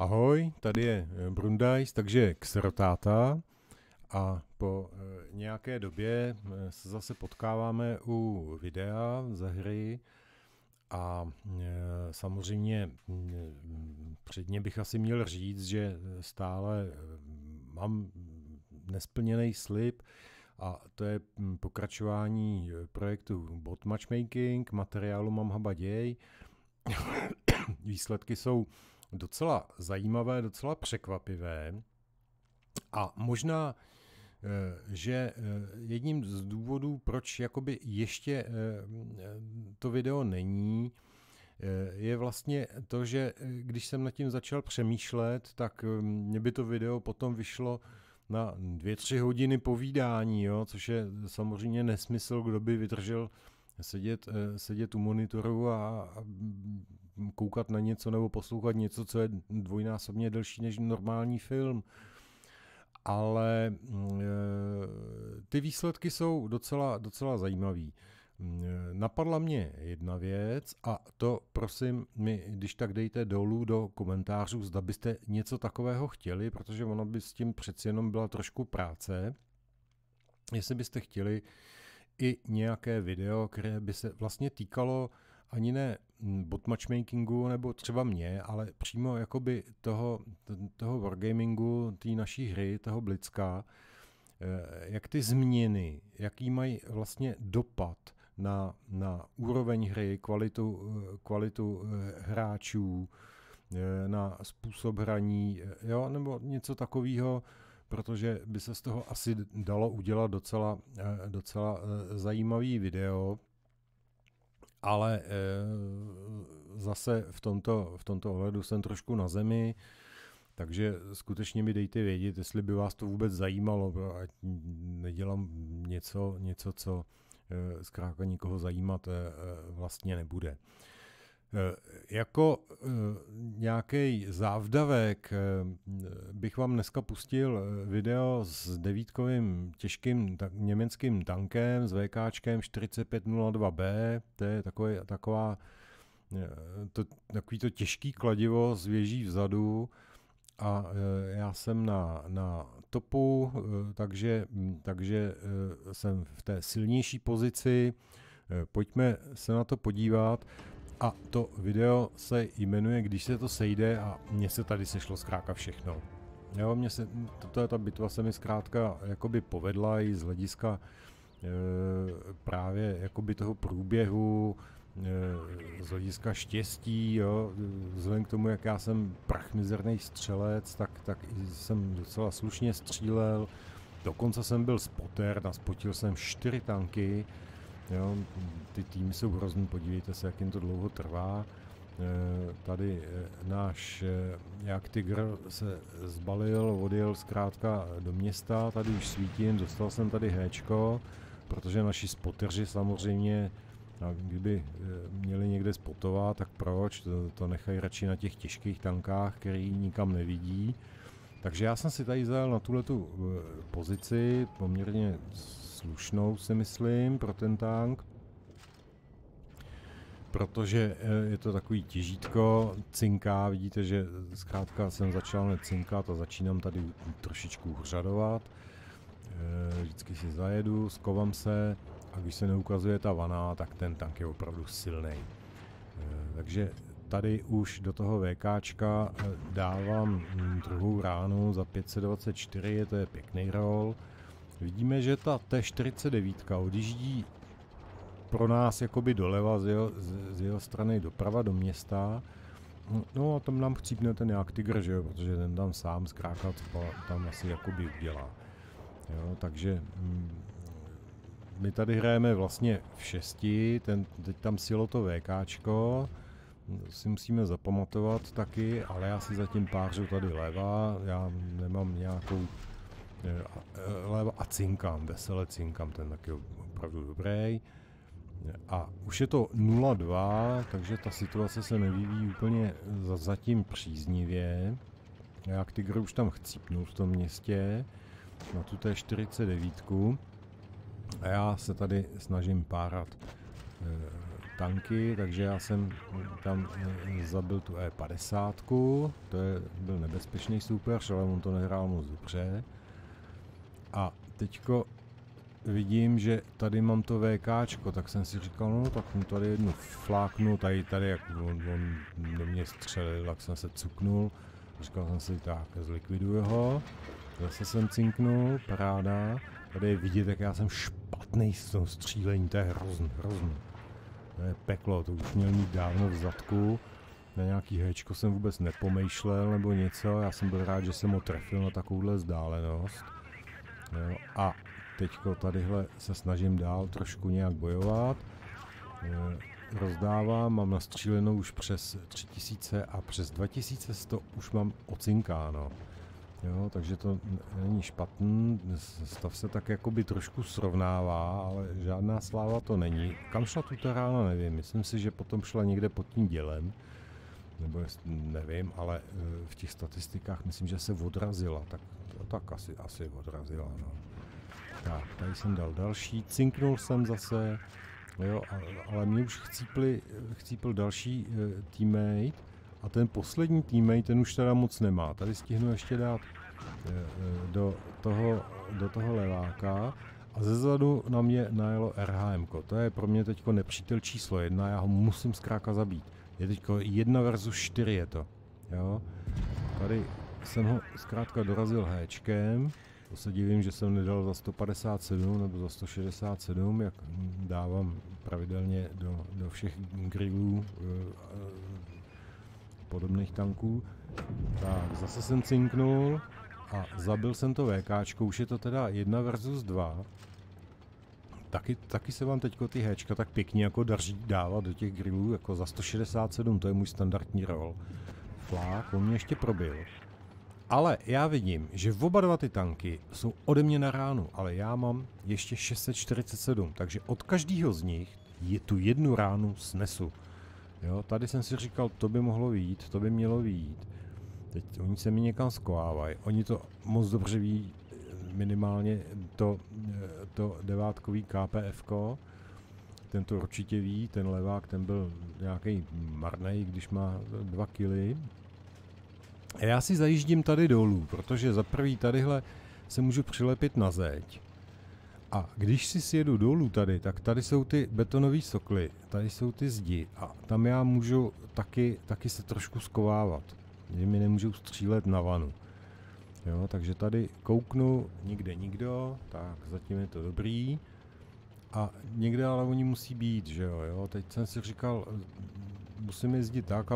Ahoj, tady je Brundajs, takže Xerotáta a po nějaké době se zase potkáváme u videa ze hry a samozřejmě předně bych asi měl říct, že stále mám nesplněný slib a to je pokračování projektu Bot Matchmaking, materiálu mám habaděj. Výsledky jsou docela zajímavé, docela překvapivé a možná, že jedním z důvodů, proč jakoby ještě to video není, je vlastně to, že když jsem nad tím začal přemýšlet, tak mě by to video potom vyšlo na 2-3 hodiny povídání, jo, což je samozřejmě nesmysl, kdo by vydržel sedět u monitoru a koukat na něco nebo poslouchat něco, co je dvojnásobně delší než normální film. Ale ty výsledky jsou docela zajímavý. Napadla mě jedna věc a to prosím mi, když tak dejte dolů do komentářů, zda byste něco takového chtěli, protože ono by s tím přeci jenom byla trošku práce. Jestli byste chtěli i nějaké video, které by se vlastně týkalo ani ne bot matchmakingu nebo třeba mě, ale přímo jakoby toho wargamingu, té naší hry, toho Blitzka, jak ty změny, jaký mají vlastně dopad na úroveň hry, kvalitu hráčů, na způsob hraní, jo, nebo něco takového, protože by se z toho asi dalo udělat docela zajímavý video, ale zase v tomto ohledu jsem trošku na zemi, takže skutečně mi dejte vědět, jestli by vás to vůbec zajímalo, ať nedělám něco co zkrátka nikoho zajímat vlastně nebude. Jako nějaký závdavek bych vám dneska pustil video s 9kovým těžkým německým tankem s VKčkem 4502B, to je takový to těžký kladivo s věží vzadu a já jsem na topu, takže jsem v té silnější pozici. Pojďme se na to podívat. A to video se jmenuje Když se to sejde a mně se tady sešlo zkrátka všechno. Jo, ta bitva se mi zkrátka jakoby povedla i z hlediska právě jakoby toho průběhu, z hlediska štěstí, jo, vzhledem k tomu, jak já jsem prachmizerný střelec, tak jsem docela slušně střílel, dokonce jsem byl spotter, naspotil jsem 4 tanky. Jo, ty týmy jsou hrozný, podívejte se, jak jim to dlouho trvá. Tady náš jak tygr se zbalil, odjel zkrátka do města, tady už svítím, dostal jsem tady héčko, protože naši spoteři samozřejmě, kdyby měli někde spotovat, tak proč, to nechají radši na těch těžkých tankách, který nikam nevidí. Takže já jsem si tady zajel na tuhletu pozici, poměrně slušnou si myslím pro ten tank, protože je to takový těžítko, cinká, vidíte, že zkrátka jsem začal necinkat a začínám tady trošičku hřadovat. Vždycky si zajedu, skovám se a když se neukazuje ta vana, tak ten tank je opravdu silný. Takže tady už do toho VKčka dávám druhou ránu za 524, to je pěkný roll. Vidíme, že ta T49 odjíždí pro nás jakoby doleva z jeho strany doprava do města. No a tam nám chcípne ten jak tygr, že jo, protože ten tam sám zkrátka tam asi jakoby udělá. Jo, takže my tady hrajeme vlastně v 6, teď tam sjelo to VKčko, si musíme zapamatovat taky, ale já si zatím pářu tady leva, já nemám nějakou leva a cinkám, vesele cinkám, ten taky opravdu dobrý. A už je to 0-2, takže ta situace se nevyvíjí úplně zatím příznivě. Jak tygr už tam chcípnul v tom městě, na tu T49. A já se tady snažím párat tanky, takže já jsem tam zabil tu E50, byl nebezpečný soupeř, ale on to nehrál moc dobře. A teďko vidím, že tady mám to VKčko, tak jsem si říkal, no tak mu tady jednu fláknu, tady jak on do mě střelil, tak jsem se cuknul. Říkal jsem si, tak zlikviduju ho. Zase jsem cinknul, paráda. Tady je vidět, jak já jsem špatný s tom střílení, to je hrozný. To je peklo, to už měl mít dávno v zadku. Na nějaký héčko jsem vůbec nepomýšlel nebo něco, já jsem byl rád, že jsem ho trefil na takovouhle vzdálenost. Jo, a teďko tadyhle se snažím dál trošku nějak bojovat. Rozdávám, mám nastřílenou už přes 3000 a přes 2100 už mám ocinkáno. Jo, takže to není špatný, stav se tak jakoby trošku srovnává, ale žádná sláva to není. Kam šla tu rána, nevím, myslím si, že potom šla někde pod tím dělem, nebo nevím, ale v těch statistikách myslím, že se odrazila, tak asi odrazila, no. Tak, tady jsem dal další, cinknul jsem zase, jo, ale mě už chcípl další teammate a ten poslední teammate, ten už teda moc nemá. Tady stihnu ještě dát do toho leváka a zezadu na mě najelo RHM. To je pro mě teďko nepřítel číslo 1, já ho musím zkrátka zabít. Je teďko 1 versus 4 je to, jo. Tady jsem ho zkrátka dorazil héčkem. To se divím, že jsem nedal za 157 nebo za 167, jak dávám pravidelně do všech grillů podobných tanků. Tak, zase jsem cinknul a zabil jsem to VKčko, už je to teda 1 versus 2. Taky se vám teďko ty héčka tak pěkně jako daří dávat do těch grillů, jako za 167, to je můj standardní roll. Flák, on mě ještě probil. Ale já vidím, že oba dva ty tanky jsou ode mě na ránu, ale já mám ještě 647, takže od každého z nich tu jednu ránu snesu. Jo, tady jsem si říkal, to by mohlo vyjít, to by mělo vyjít. Teď oni se mi někam skovávají, oni to moc dobře ví, minimálně to devátkový KPF-ko, ten to určitě ví, ten levák, ten byl nějaký marnej, když má 2 kily. A já si zajíždím tady dolů, protože za prvý tadyhle se můžu přilepit na zeď. A když si sjedu dolů tady, tak tady jsou ty betonové sokly, tady jsou ty zdi a tam já můžu taky se trošku skovávat, že mi nemůžou střílet na vanu. Jo, takže tady kouknu, nikde nikdo, tak zatím je to dobrý. A někde ale oni musí být, že jo, teď jsem si říkal, musím jezdit tak,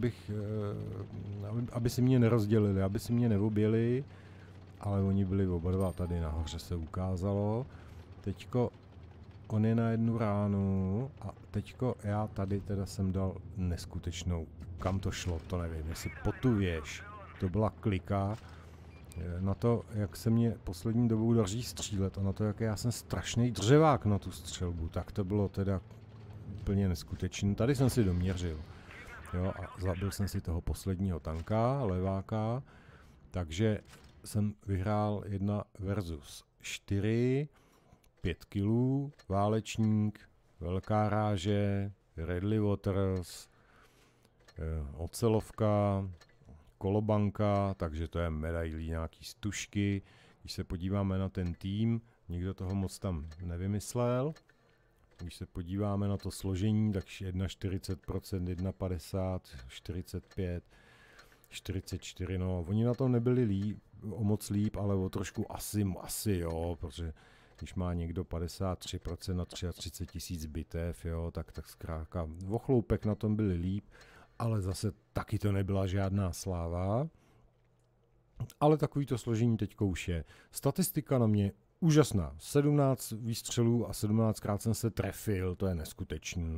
aby si mě nerozdělili, aby si mě neobjeli, ale oni byli oba dva tady nahoře, se ukázalo. Teďko on je na jednu ránu a teďko já tady teda jsem dal neskutečnou, kam to šlo, to nevím, jestli po tu věž, to byla klika, na to, jak se mě poslední dobou daří střílet a na to, jak já jsem strašný dřevák na tu střelbu, tak to bylo teda úplně neskutečné. Tady jsem si doměřil, jo, a zabil jsem si toho posledního tanka, leváka, takže jsem vyhrál 1 versus 4, 5 kilů, válečník, velká ráže, Redley Waters, ocelovka, kolobanka, takže to je medailí, nějaký stužky. Když se podíváme na ten tým, nikdo toho moc tam nevymyslel. Když se podíváme na to složení, tak 41%, 1,50, 45, 44, no, oni na tom nebyli o moc líp, ale o trošku asi jo, protože když má někdo 53% na 33 000 bitev, jo, tak zkrátka o chloupek na tom byli líp, ale zase taky to nebyla žádná sláva. Ale takovýto složení teďko už je. Statistika na mě úžasná. 17 výstřelů a 17krát jsem se trefil, to je neskutečný.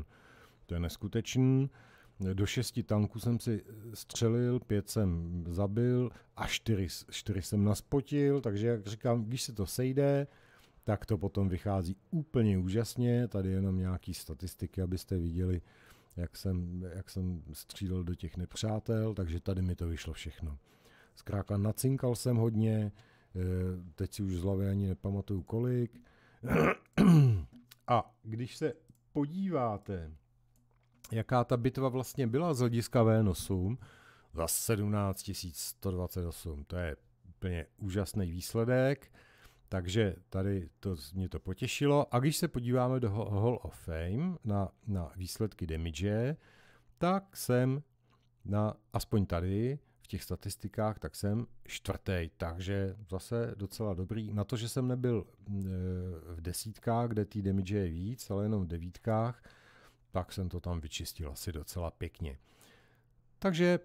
Do 6 tanků jsem si střelil, 5 jsem zabil a 4 jsem naspotil, takže jak říkám, když se to sejde, tak to potom vychází úplně úžasně. Tady jenom nějaký statistiky, abyste viděli, jak jsem střílel do těch nepřátel, takže tady mi to vyšlo všechno. Zkrátka nacinkal jsem hodně, teď si už z hlavy ani nepamatuju kolik. A když se podíváte jaká ta bitva vlastně byla z hlediska V8 za 17 128. To je úplně úžasný výsledek, takže tady mě to potěšilo. A když se podíváme do Hall of Fame na výsledky damage, tak jsem aspoň tady v těch statistikách, tak jsem 4. Takže zase docela dobrý. Na to, že jsem nebyl v desítkách, kde tý damage je víc, ale jenom v devítkách, tak jsem to tam vyčistil asi docela pěkně. Takže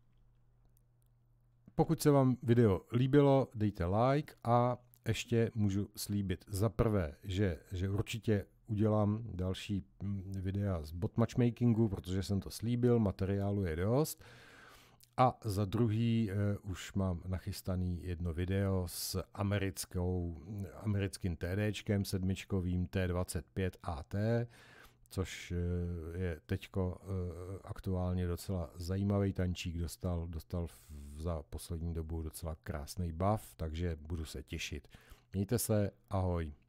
pokud se vám video líbilo, dejte like a ještě můžu slíbit za prvé, že určitě udělám další videa z bot matchmakingu, protože jsem to slíbil, materiálu je dost. A za druhý už mám nachystaný jedno video s americkým TDčkem 7 T25 AT, což je teďko aktuálně docela zajímavý tančík, dostal za poslední dobu docela krásný buff, takže budu se těšit. Mějte se, ahoj.